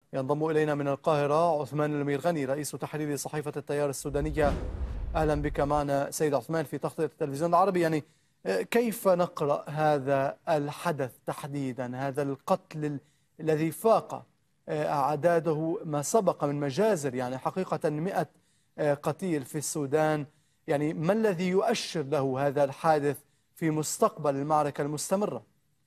ينضم إلينا من القاهرة عثمان الميرغني رئيس تحرير صحيفة التيار السودانية. أهلا بك معنا سيد عثمان في تغطية التلفزيون العربي. كيف نقرأ هذا الحدث تحديدا، هذا القتل الذي فاق أعداده ما سبق من مجازر، حقيقة 100 قتيل في السودان. ما الذي يؤشر له هذا الحادث في مستقبل المعركة المستمرة؟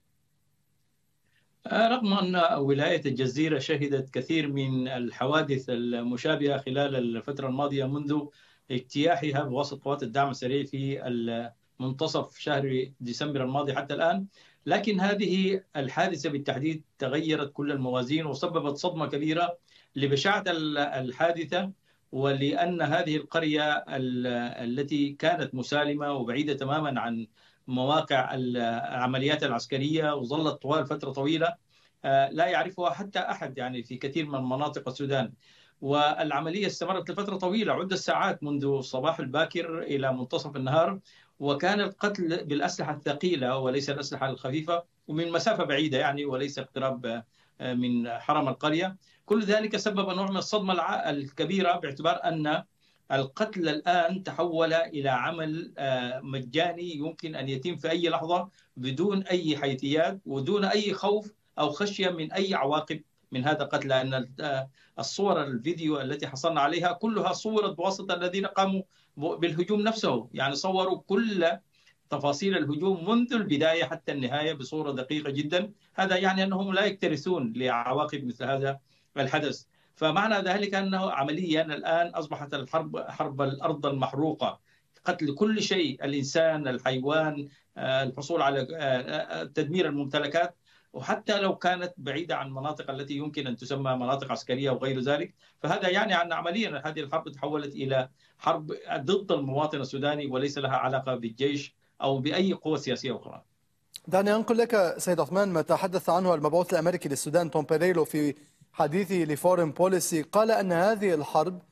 رغم أن ولاية الجزيرة شهدت كثير من الحوادث المشابهة خلال الفترة الماضية منذ اجتياحها بواسطة قوات الدعم السريع في منتصف شهر ديسمبر الماضي حتى الآن، لكن هذه الحادثة بالتحديد تغيرت كل الموازين وسببت صدمة كبيرة لبشاعة الحادثة، ولأن هذه القرية التي كانت مسالمة وبعيدة تماما عن مواقع العمليات العسكرية وظلت طوال فترة طويلة لا يعرفها حتى أحد في كثير من مناطق السودان. والعملية استمرت لفترة طويلة عدة ساعات منذ الصباح الباكر إلى منتصف النهار، وكان القتل بالأسلحة الثقيلة وليس الأسلحة الخفيفة ومن مسافة بعيدة وليس اقتراب من حرم القرية. كل ذلك سبب نوع من الصدمة الكبيرة، باعتبار أن القتل الآن تحول إلى عمل مجاني يمكن أن يتم في أي لحظة بدون أي حيثيات ودون أي خوف أو خشية من أي عواقب من هذا القتل، لأن الصور الفيديو التي حصلنا عليها كلها صورت بواسطة الذين قاموا بالهجوم نفسه، صوروا كل تفاصيل الهجوم منذ البداية حتى النهاية بصورة دقيقة جدا. هذا أنهم لا يكترثون لعواقب مثل هذا الحدث. فمعنى ذلك أنه عمليا الآن أصبحت الحرب حرب الأرض المحروقة، قتل كل شيء، الإنسان، الحيوان، الحصول على تدمير الممتلكات، وحتى لو كانت بعيدة عن مناطق التي يمكن أن تسمى مناطق عسكرية وغير ذلك. فهذا أن عمليا هذه الحرب تحولت إلى حرب ضد المواطن السوداني وليس لها علاقة بالجيش أو بأي قوة سياسية أخرى. دعني أنقل لك سيد عثمان ما تحدث عنه المبعوث الأمريكي للسودان توم بيريلو في حديثه لفورين بوليسي. قال أن هذه الحرب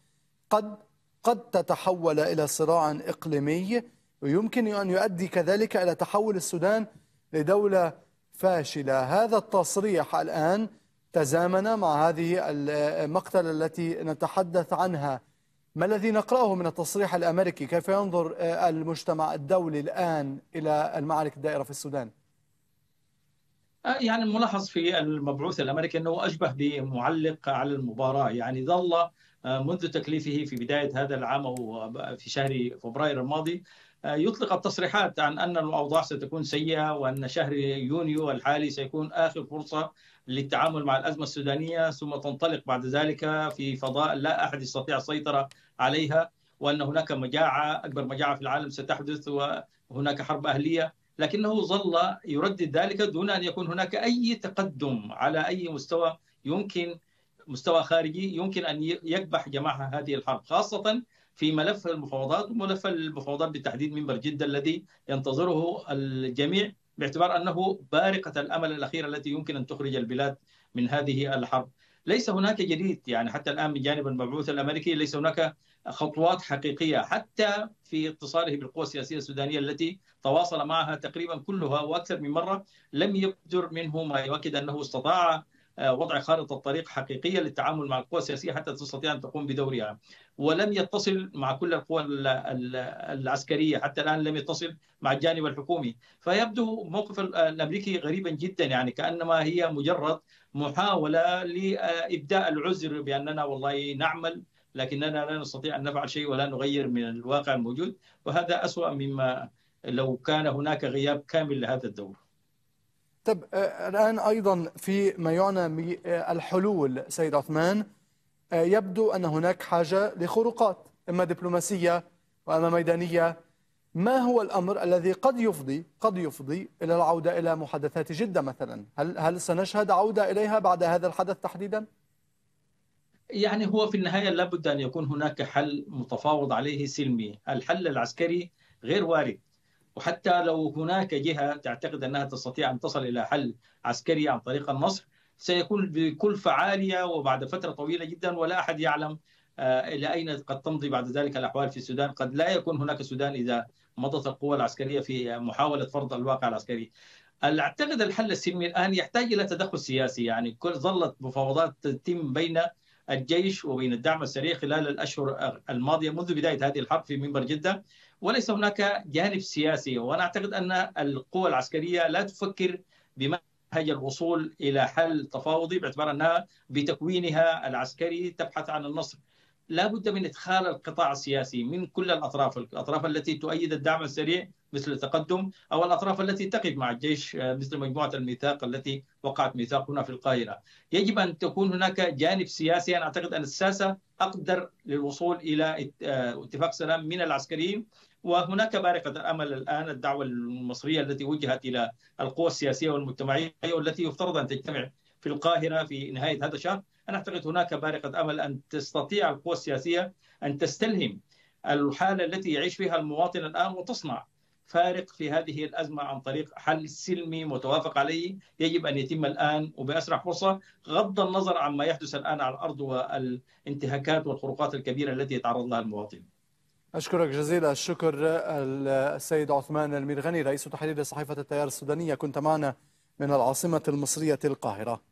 قد تتحول إلى صراع إقليمي، ويمكن أن يؤدي كذلك إلى تحول السودان لدولة فاشلة. هذا التصريح الآن تزامن مع هذه المقتلة التي نتحدث عنها. ما الذي نقرأه من التصريح الأمريكي؟ كيف ينظر المجتمع الدولي الآن إلى المعارك الدائرة في السودان؟ الملاحظ في المبعوث الأمريكي أنه أشبه بمعلق على المباراة، ظل منذ تكليفه في بداية هذا العام أو في شهر فبراير الماضي يطلق التصريحات عن أن الأوضاع ستكون سيئة، وأن شهر يونيو الحالي سيكون آخر فرصة للتعامل مع الأزمة السودانية، ثم تنطلق بعد ذلك في فضاء لا أحد يستطيع السيطرة عليها، وأن هناك مجاعة، أكبر مجاعة في العالم ستحدث، وهناك حرب أهلية. لكنه ظل يردد ذلك دون أن يكون هناك أي تقدم على أي مستوى، مستوى خارجي يمكن أن يكبح جماح هذه الحرب، خاصة في ملف المفاوضات، وملف المفاوضات بالتحديد منبر جدة الذي ينتظره الجميع، باعتبار أنه بارقة الأمل الأخيرة التي يمكن أن تخرج البلاد من هذه الحرب. ليس هناك جديد حتى الآن من جانب المبعوث الأمريكي، ليس هناك خطوات حقيقية حتى في اتصاله بالقوى السياسية السودانية التي تواصل معها تقريبا كلها وأكثر من مرة. لم يبدر منه ما يؤكد أنه استطاع وضع خارطة طريق حقيقية للتعامل مع القوى السياسية حتى تستطيع أن تقوم بدورها، ولم يتصل مع كل القوى العسكرية حتى الآن، لم يتصل مع الجانب الحكومي. فيبدو موقف الأمريكي غريبا جدا، كأنما هي مجرد محاولة لإبداء العذر بأننا والله نعمل لكننا لا نستطيع أن نفعل شيء ولا نغير من الواقع الموجود، وهذا أسوأ مما لو كان هناك غياب كامل لهذا الدور. طب الآن أيضا في ما يعنى بالحلول سيد عثمان، يبدو أن هناك حاجة لخروقات إما دبلوماسية وإما ميدانية. ما هو الأمر الذي قد يفضي إلى العودة إلى محادثات جدة مثلا؟ هل سنشهد عودة إليها بعد هذا الحدث تحديدا؟ هو في النهاية لابد أن يكون هناك حل متفاوض عليه سلمي. الحل العسكري غير وارد، وحتى لو هناك جهة تعتقد أنها تستطيع أن تصل إلى حل عسكري عن طريق النصر، سيكون بكلفة عالية وبعد فترة طويلة جدا، ولا أحد يعلم إلى أين قد تمضي بعد ذلك الأحوال في السودان. قد لا يكون هناك سودان إذا مضت القوى العسكرية في محاولة فرض الواقع العسكري. أعتقد الحل السلمي الآن يحتاج إلى تدخل سياسي، يعني ظلت مفاوضات تتم بين الجيش وبين الدعم السريع خلال الأشهر الماضية منذ بداية هذه الحرب في منبر جدة، وليس هناك جانب سياسي. وأنا أعتقد أن القوى العسكرية لا تفكر بمنهج الوصول إلى حل تفاوضي، باعتبار أنها بتكوينها العسكري تبحث عن النصر. لا بد من إدخال القطاع السياسي من كل الأطراف التي تؤيد الدعم السريع مثل التقدم، أو الأطراف التي تقف مع الجيش مثل مجموعة الميثاق التي وقعت ميثاق هنا في القاهرة. يجب أن تكون هناك جانب سياسي. أنا أعتقد أن السياسة أقدر للوصول إلى اتفاق سلام من العسكريين، وهناك بارقة الأمل الآن الدعوة المصرية التي وجهت إلى القوى السياسية والمجتمعية والتي يفترض أن تجتمع في القاهرة في نهاية هذا الشهر. أنا أعتقد هناك بارقة أمل أن تستطيع القوى السياسية أن تستلهم الحالة التي يعيش فيها المواطن الآن وتصنع فارق في هذه الأزمة عن طريق حل سلمي متوافق عليه. يجب أن يتم الآن وبأسرع فرصة، غض النظر عما يحدث الآن على الأرض والانتهاكات والخروقات الكبيرة التي يتعرض لها المواطن. أشكرك جزيل الشكر السيد عثمان المرغني، رئيس تحرير صحيفة التيار السودانية، كنت معنا من العاصمة المصرية القاهرة.